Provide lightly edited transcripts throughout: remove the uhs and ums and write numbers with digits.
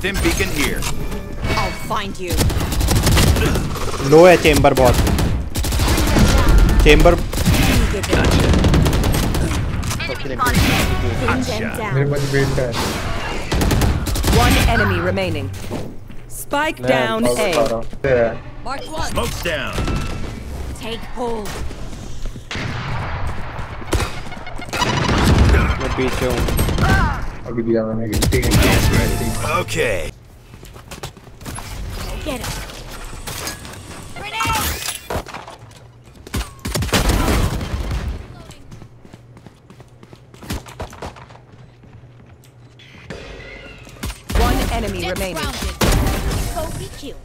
Stim beacon here. I'll find you. लो है chamber बहुत. Chamber. मेरे पास बेल्ट है. One enemy remaining. Spike down A. Mark one. Smoke's down. Take hold. मैं पीछे हूँ. अभी दिया मैंने. Okay. Get it. One enemy remaining. Go be killed.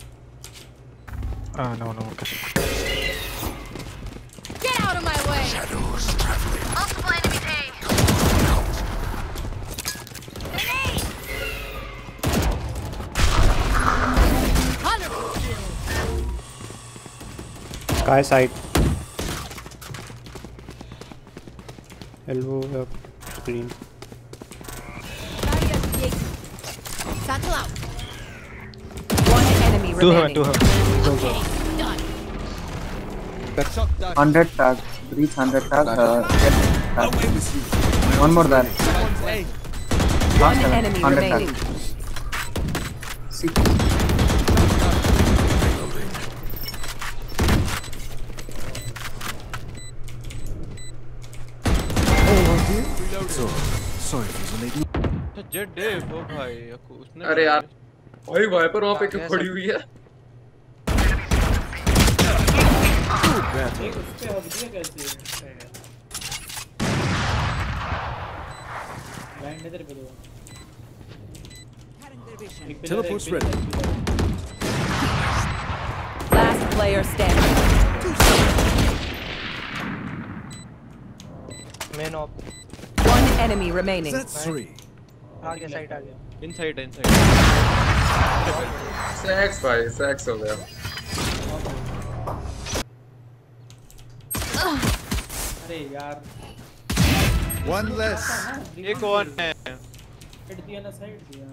No. Get out of my way. Shadows traveling. Multiple enemies A. Grenade. Wonderful kill. Sky side. Elbow up. Green. Satchel out. One enemy remaining. Okay, done. 100 tag. Breach 100 tag. Away with you. One more there. One enemy 100 remaining. tag. 6. Sorry for the lady. जेट डे वो भाई उसने. अरे यार भाई wiper वहाँ पे क्यों खड़ी हुई है? Teleport's ready. Last player standing. Man off. One enemy remaining. That's 3. आगे साइड आ गया. इनसाइड. सेक्स भाई सेक्स हो गया. अरे यार. One less. ये कौन है? हिट दिया ना साइड दिया.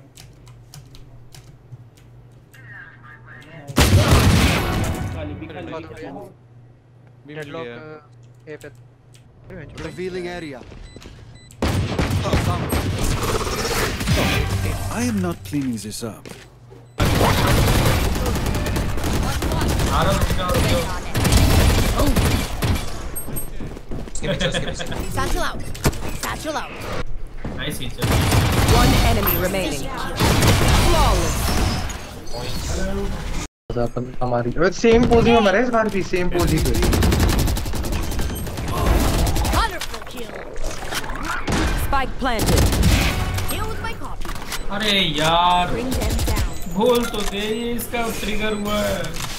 खाली भी खाली. डेडलॉक ए पे. Revealing area. I am not cleaning this up. Satchel out. Satchel out. Nice feature. One enemy remaining. Flawless. हमारी सेम पोजी में मरे इस बार भी सेम पोजी पे. Wonderful kill. Spike planted. Deal with my copy. अरे यार. Bring them down. बोल तो दे इसका ट्रिगर हुआ है.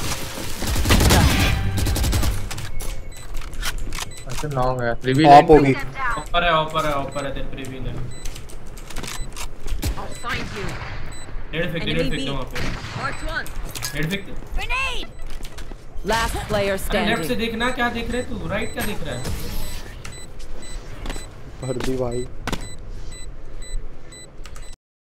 अच्छा नॉन्ग है. रिवील ऑप होगी. ऊपर है तेरे रिवील है. I'll find you. डेढ़ फेंक दो वहाँ पे. Mark one. डेढ़ फेंक दो. Grenade. Last player लेफ्ट से standing. देखना क्या देख रहे तू. राइट क्या देख रहा है? भर दी भाई.